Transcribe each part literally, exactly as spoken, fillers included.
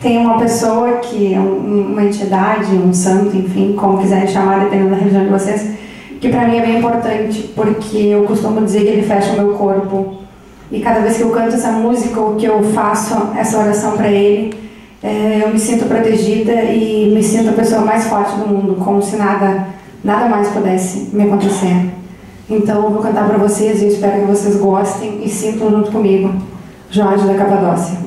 tem uma pessoa que é um, uma entidade, um santo, enfim, como quiserem chamar, dependendo da religião de vocês, que pra mim é bem importante, porque eu costumo dizer que ele fecha o meu corpo. E cada vez que eu canto essa música, ou que eu faço essa oração pra ele, é, eu me sinto protegida e me sinto a pessoa mais forte do mundo, como se nada, nada mais pudesse me acontecer. Então eu vou cantar pra vocês e espero que vocês gostem e sintam junto comigo. Jorge da Capadócia.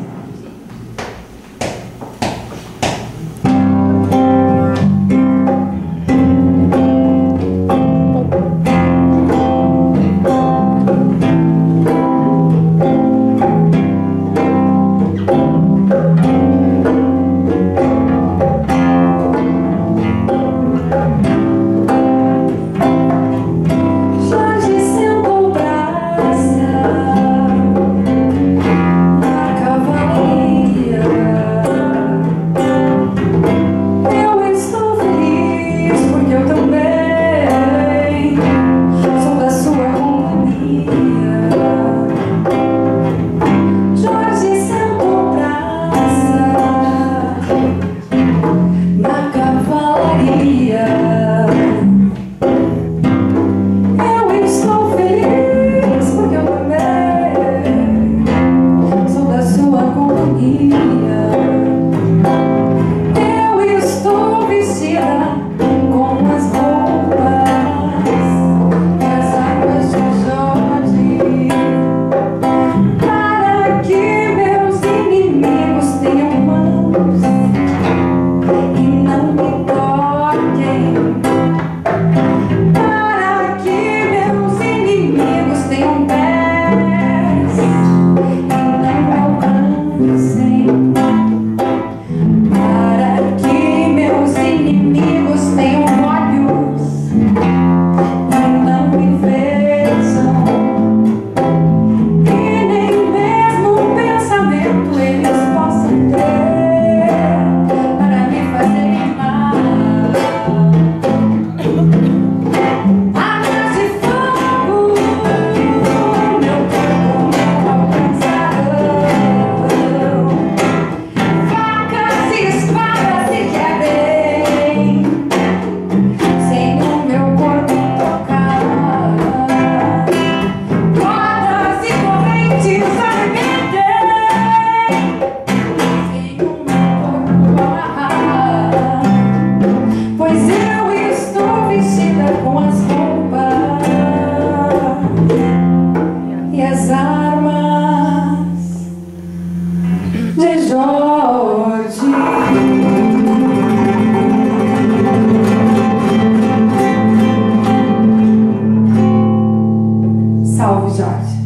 Salve, Jorge.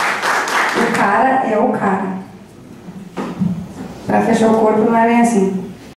O cara é o cara. Pra fechar o corpo não é bem assim.